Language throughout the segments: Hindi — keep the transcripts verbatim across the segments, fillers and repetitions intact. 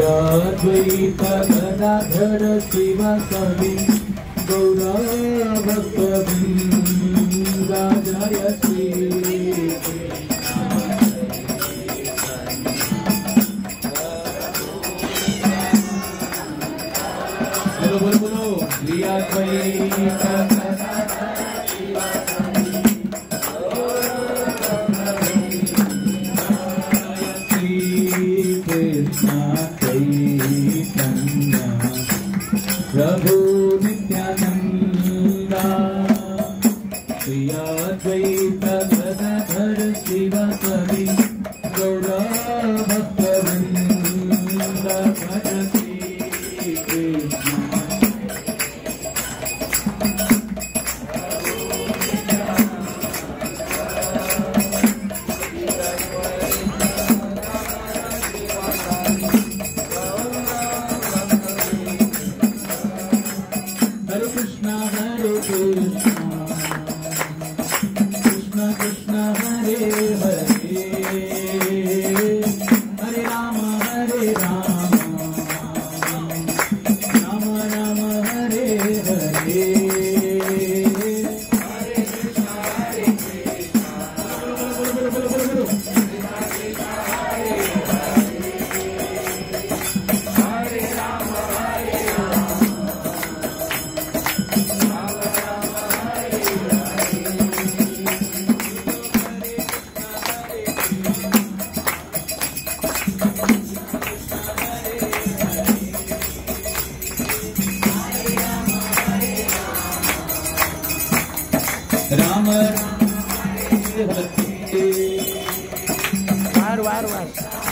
श्रियाद्वैत गदाधर शिवासादि गौरा भक्तवृंदा जय श्री बोलो बोलो बोलो श्रियाद्वैत प्रभु नित्यानंदा श्री अद्वैत गदाधर शिवासादि गौरा भक्तवृंदा भज श्री कृष्ण राम वार वार वार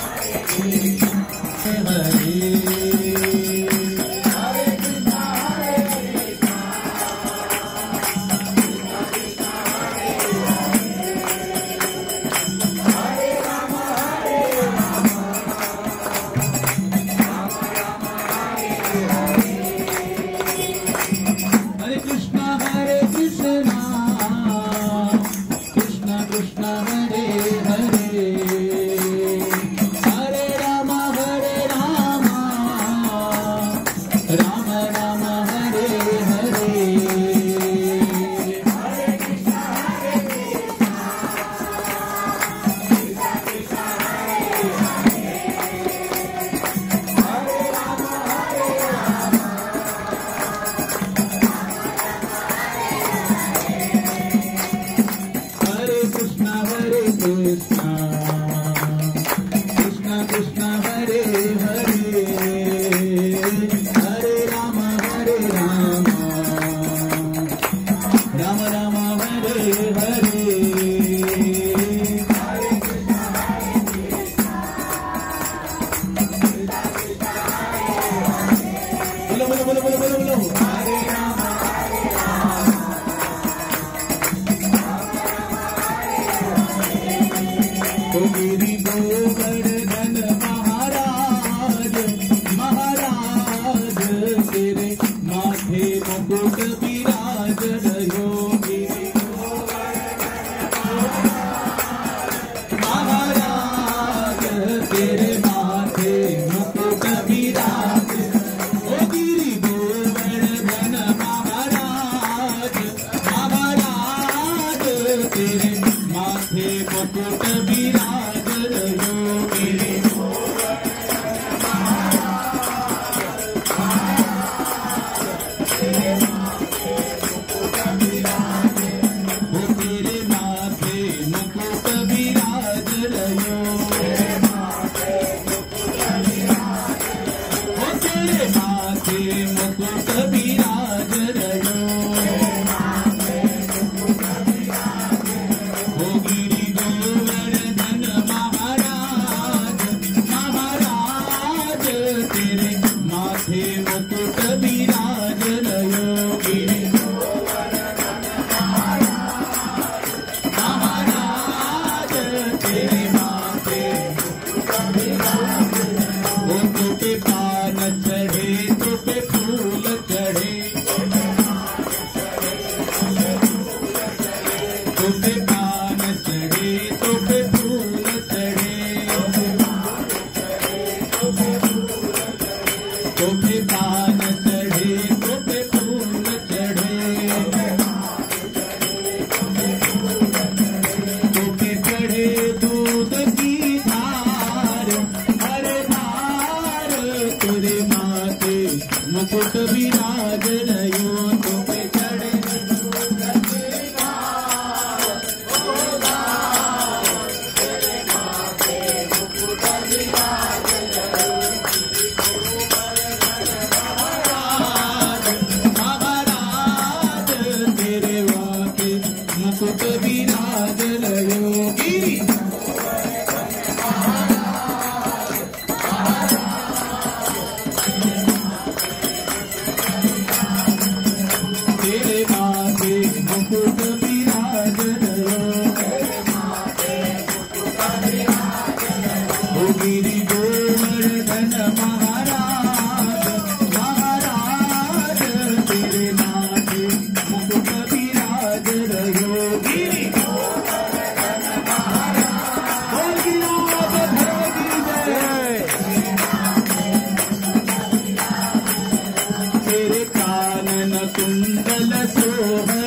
हरे कृष्णा हरे कृष्णा कृष्णा कृष्णा हरे हरे हरे राम हरे राम राम राम हरे हरे हरे कृष्णा हरे कृष्णा कृष्णा कृष्णा हरे हरे हरे राम हरे राम हरे कृष्णा हरे कृष्णा कृष्णा कृष्णा हरे हरे हरे राम हरे राम राम राम हरे हरे हरे कृष्णा हरे कृष्णा कृष्णा कृष्णा हरे हरे बोलो बोलो बोलो बोलो बोलो बोलो हरे राम हरे राम तो गिरि गोवर्धन महाराज महाराज तेरे माथे मुकुट विराज रहो गिरि महाराज तेरे माथे मुकुट विराज ओ गिरि गोवर्धन महाराज महाराज तेरे माथे मुकुट विराज रहो गिरि वो तेरे माथे मुकुट विराज रहो वो तेरे माथे मुकुट विराज रहो वो गिरि गोवर्धन महाराज महाराज तेरे माथे मुकुट विराज रहो गिरि महाराज तेरे माथे वो तो पे पान चढ़े तो पे फूल तेरे माथे मुकुट विराज रयो तुम्हें चढ़े मुकुट विराज रयो गिरी तेरे माथे मुकुट विराज रयो ओ गिरी गोवर्धन महाराज महाराज तेरे माथे मुकुट विराज रयो गिरी तेरे कानन कुंडल सोहर